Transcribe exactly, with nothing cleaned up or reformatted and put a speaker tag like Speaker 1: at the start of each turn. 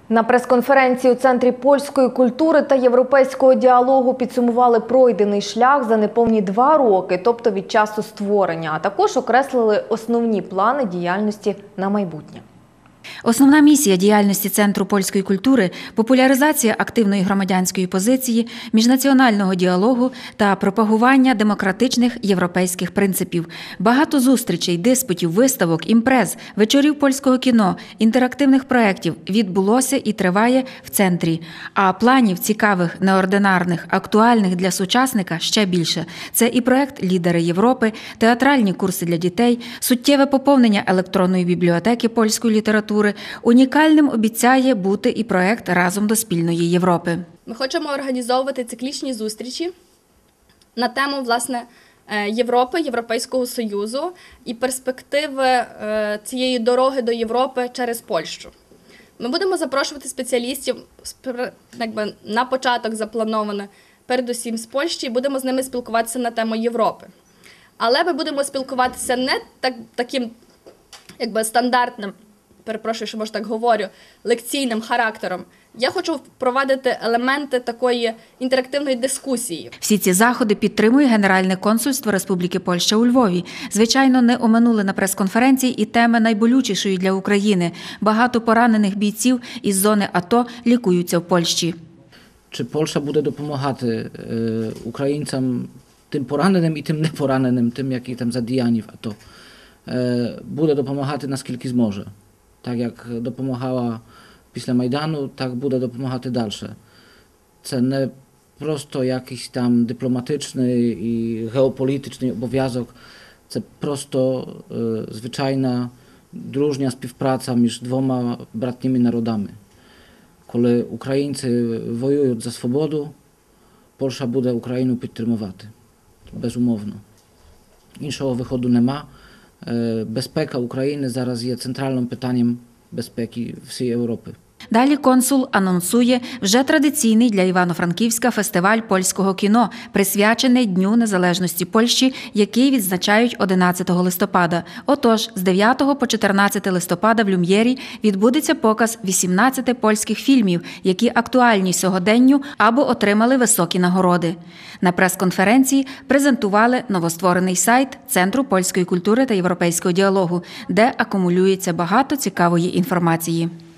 Speaker 1: На прес-конференції у Центрі польської культури та європейського діалогу підсумували пройдений шлях за неповні два роки, тобто від часу створення, а також окреслили основні плани діяльності на майбутнє.
Speaker 2: Основна місія діяльності Центру польської культури – популяризація активної громадянської позиції, міжнаціонального діалогу та пропагування демократичних європейських принципів. Багато зустрічей, диспутів, виставок, імпрез, вечорів польського кіно, інтерактивних проєктів відбулося і триває в Центрі. А планів цікавих, неординарних, актуальних для сучасника ще більше. Це і проєкт «Лідери Європи», театральні курси для дітей, суттєве поповнення електронної бібліотеки польської літератури. Унікальним обіцяє бути і проєкт «Разом до спільної Європи».
Speaker 3: Ми хочемо організовувати циклічні зустрічі на тему, власне, Європи, Європейського Союзу і перспективи цієї дороги до Європи через Польщу. Ми будемо запрошувати спеціалістів, якби на початок заплановано передусім з Польщі, і будемо з ними спілкуватися на тему Європи. Але ми будемо спілкуватися не так, таким якби стандартним, перепрошую, що може так говорю, лекційним характером. Я хочу впровадити елементи такої інтерактивної дискусії.
Speaker 2: Всі ці заходи підтримує Генеральне консульство Республіки Польща у Львові. Звичайно, не оминули на прес-конференції і теми найболючішої для України. Багато поранених бійців із зони АТО лікуються в Польщі.
Speaker 4: Чи Польща буде допомагати українцям, тим пораненим і тим непораненим, тим, які там задіяні в АТО? Буде допомагати наскільки зможе. Так як допомагала після Майдану, так буде допомагати далі. Це не просто jakiś там дипломатичний і геополітичний обов'язок, це просто e, звичайна дружня співпраця між двома братніми народами. Коли українці воюють за свободу, Польща буде Україну підтримувати. Безумовно. Іншого виходу нема. Безпека України зараз є центральним питанням безпеки всієї Європи.
Speaker 2: Далі консул анонсує вже традиційний для Івано-Франківська фестиваль польського кіно, присвячений Дню незалежності Польщі, який відзначають одинадцятого листопада. Отож, з дев'ятого по чотирнадцяте листопада в Люм'єрі відбудеться показ вісімнадцяти польських фільмів, які актуальні сьогоденню або отримали високі нагороди. На прес-конференції презентували новостворений сайт Центру польської культури та європейського діалогу, де акумулюється багато цікавої інформації.